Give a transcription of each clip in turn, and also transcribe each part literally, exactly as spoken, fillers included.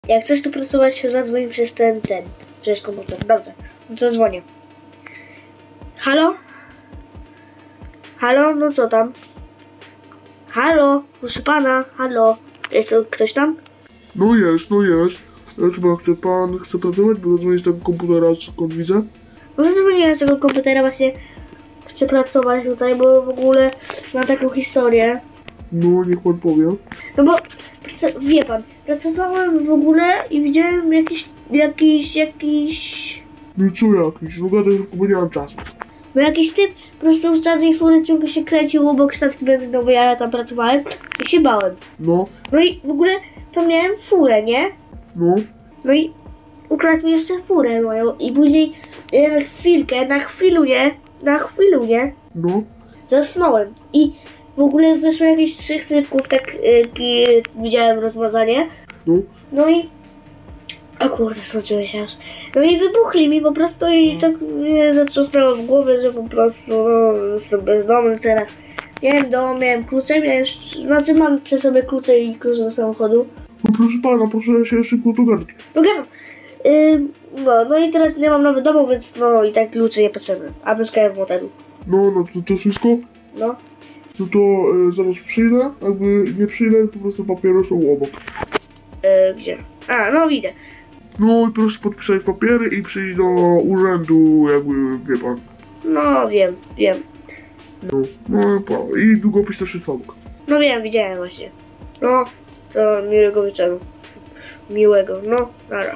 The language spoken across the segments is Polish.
Jak chcesz tu pracować, zadzwoń przez ten, ten, przez komputer. Dobrze, no to dzwonię. Halo? Halo, no co tam? Halo, proszę pana, halo. Jest to ktoś tam? No jest, no jest. Chyba chce pan, chce pracować, bo zadzwonię z tego komputera, skąd widzę. No zadzwoniłem z tego komputera, właśnie chcę pracować tutaj, bo w ogóle mam taką historię. No, niech pan powie. No bo, wie pan, pracowałem w ogóle i widziałem jakiś, jakiś, jakiś... No i co jakiś? No gadaj, bo nie mam czasu. No jakiś typ po prostu w czarnej fury ciągle się kręcił obok stacji benzynowej, ja tam pracowałem i się bałem. No, No i w ogóle to miałem furę, nie? no. No i ukradł mi jeszcze furę moją i później e, na chwilkę, na chwilunie, na chwilunie No, zasnąłem i w ogóle wyszło jakieś trzech typków, tak e, widziałem rozmazanie. no. No i... O kurde, słończyło się aż. No i wybuchli mi po prostu i tak mnie zatrząsnęło w głowie, że po prostu no, jestem bezdomny teraz. Miałem dom, miałem klucze, miałem... Znaczy mam przy sobie klucze i klucze do samochodu. No proszę pana, proszę się szybko tu gadać. No gadam. Yy, no, no i teraz nie mam nowy domu, więc no i tak klucze nie potrzebne. A mieszkałem w hotelu. No, no to, to wszystko? No. No to e, zaraz przyjdę, jakby nie przyjdę, po prostu papiery są obok. Yy, gdzie? A, no widzę. No i proszę podpisać papiery i przyjść do urzędu, jakby, wie pan. No wiem, wiem. No, no pa. I długopis też jest obok. No wiem, widziałem właśnie. No, to miłego wieczoru. Miłego, no, nara.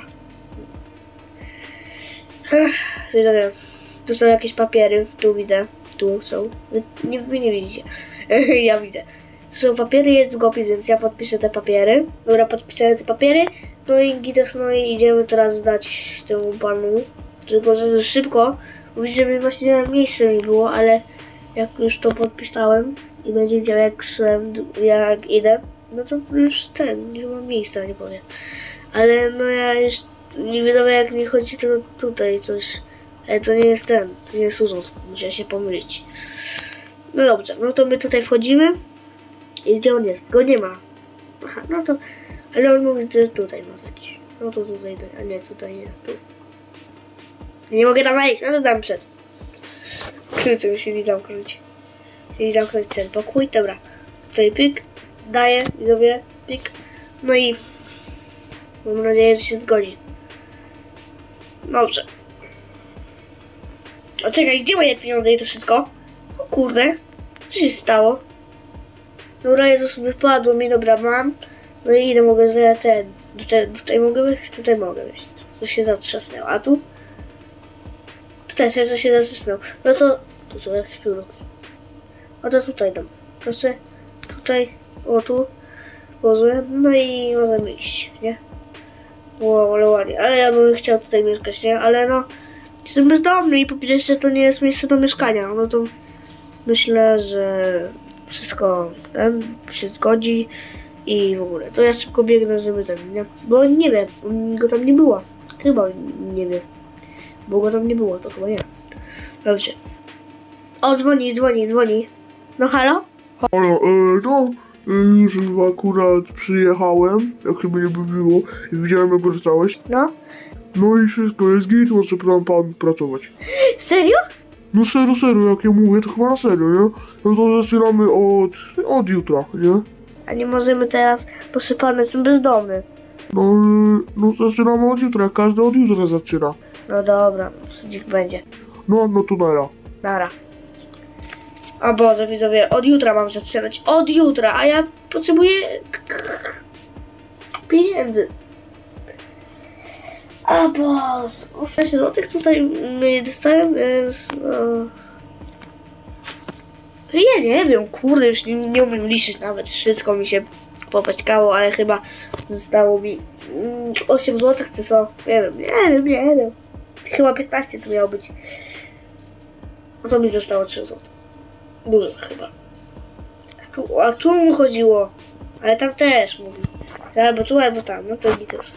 Ech, widzowie, tu są jakieś papiery, tu widzę, tu są. Wy nie, wy nie widzicie. Ja widzę. Tu są papiery, jest długopis, więc ja podpiszę te papiery. Dobra, podpisałem te papiery. No i gites, no i idziemy teraz zdać temu panu. Tylko, że szybko, mówić, żeby właśnie miejsce mi było, ale jak już to podpisałem i będzie widział jak szłem, jak idę, no to już ten, nie ma miejsca, nie powiem. Ale no ja już nie wiadomo jak mi chodzi to tutaj coś. Ale to nie jest ten, to nie jest urząd, musiałem się pomylić. No dobrze, no to my tutaj wchodzimy. I gdzie on jest? Go nie ma. Aha, no to, ale on mówi, że tutaj ma być. No to tutaj, a nie, tutaj nie, tu. Nie mogę tam wejść, no to dam przed. Kurczę, musieli zamknąć. Musieli zamknąć ten pokój, dobra. Tutaj pyk, daję, widzowie, pyk. No i mam nadzieję, że się zgodzi. Dobrze. O czekaj, gdzie moje pieniądze i to wszystko? O kurde, co się stało? Dobra, Jezus, wypadło mi, dobra, mam. No i ile mogę, że ja ten, tutaj, tutaj mogę wejść, tutaj mogę wejść. To się zatrzasnęło, a tu? Tutaj się, to się zatrzasnęło. No to, tu są jakieś piórki. O to tutaj dam. Proszę, tutaj, o tu, włożyłem, no i możemy iść, nie? Wow, ale ładnie, ale ja bym chciał tutaj mieszkać, nie? Ale no, jestem bezdomny i po pierwsze to nie jest miejsce do mieszkania, no to myślę, że wszystko ten się zgodzi i w ogóle. To ja szybko biegnę, żeby ten, nie? Bo nie wiem, go tam nie było. Chyba nie wiem. Bo go tam nie było, to chyba nie. Dobrze. O, dzwoni, dzwoni, dzwoni. No halo? Halo, e, no, e, już akurat przyjechałem, jak sobie nie było i widziałem jak wracałeś. No? No i wszystko jest git, może pan, pan pracować. Serio? No serio, serio, jak ja mówię, to chyba na serio, nie? No to zaczynamy od, od jutra, nie? A nie możemy teraz, proszę pana, jestem bezdomny. No, e, no zaczynamy od jutra, każdy od jutra zaczyna. No dobra, niech będzie. No, no to nara. Nara. O Boże, widzowie, od jutra mam zaczynać. Od jutra, a ja potrzebuję pieniędzy. O Boże, sześć złotych tutaj nie dostałem, więc... No. Ja nie wiem, kurde, już nie, nie umiem liczyć nawet. Wszystko mi się popaćkało, ale chyba zostało mi osiem złotych, czy co? Nie wiem, nie wiem, nie wiem. Chyba piętnaście to miało być. No to mi zostało trzy złote. Dużo chyba. A tu, a tu mu chodziło. Ale tam też mówi. Albo tu, albo tam. No to mi też.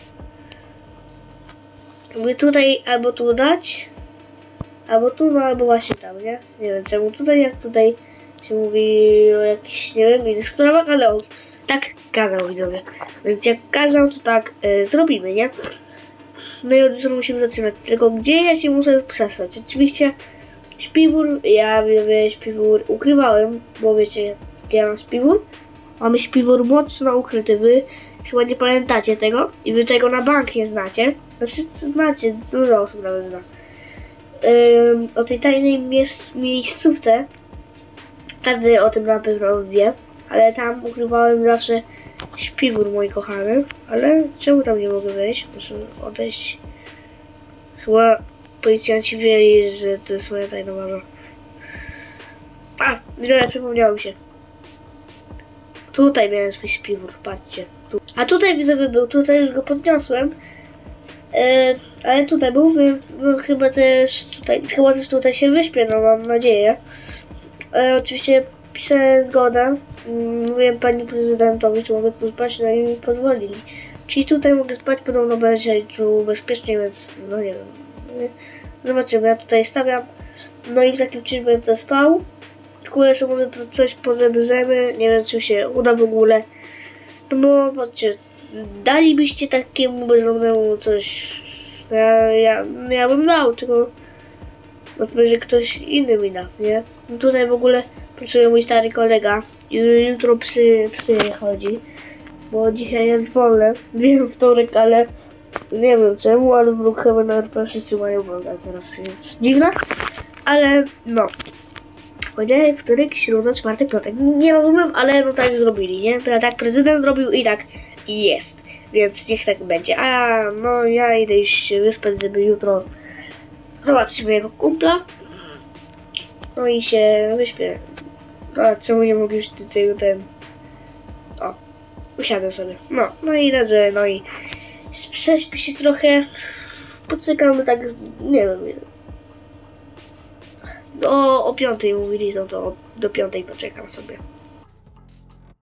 Mówię tutaj albo tu dać. Albo tu, no albo właśnie tam, nie? Nie wiem czemu tutaj, jak tutaj się mówi o jakichś, nie wiem, innych sprawach, ale o, tak kazał, widzowie. Więc jak kazał, to tak e, zrobimy, nie? No i od jutro musimy zaczynać. Tylko gdzie ja się muszę przesłać? Oczywiście śpiwór, ja widzowie śpiwór ukrywałem, bo wiecie, gdzie ja mam śpiwór? Mamy śpiwór mocno ukryty, wy chyba nie pamiętacie tego i wy tego na bank nie znacie. Znaczy znacie, dużo osób nawet zna. Ym, o tej tajnej miejsc miejscówce każdy o tym na pewno wie, ale tam ukrywałem zawsze śpiwór, mój kochany. Ale czemu tam nie mogę wejść? Muszę odejść. Chyba policjanci wiedzieli, że to jest moja tajna baza. A, widzowie, przypomniało mi się. Tutaj miałem swój śpiwór, patrzcie. Tu. A tutaj widzowie był, tutaj już go podniosłem. E, ale tutaj był, więc no, chyba też tutaj, chyba też tutaj się wyśpię, no mam nadzieję. E, oczywiście pisałem zgodę. Mówiłem pani prezydentowi, czy mogę tu spać, no i mi pozwolili. Czyli tutaj mogę spać, podobno będzie tu bezpiecznie, więc no nie wiem. Zobaczymy, ja tutaj stawiam. No i w takim czymś będę spał. Tylko jeszcze może to coś pozebrzemy, nie wiem czy się uda w ogóle. No bo patrzcie, dalibyście takiemu bezdomnemu coś, ja, ja, ja bym dał, tylko no że ktoś inny mi da, nie? No tutaj w ogóle pracuje mój stary kolega i jutro psy, psy chodzi, bo dzisiaj jest wolne, wiem wtorek, ale nie wiem czemu, ale w Brookhaven na R P wszyscy mają wolne, teraz jest dziwne, ale no. Poniedziałek, wtorek, środa, czwartek, piątek. Nie rozumiem, ale no tak zrobili, nie? To tak prezydent zrobił i tak jest. Więc niech tak będzie. A no ja idę się wyspać, żeby jutro zobaczyć mojego kumpla. No i się wyśpię. A czemu nie mogę już tego ten... O, usiadłem sobie. No, no i leżę, no i prześpię się trochę. Poczekamy tak, nie wiem, nie wiem. No, o piątej mówili, no to do piątej poczekam sobie.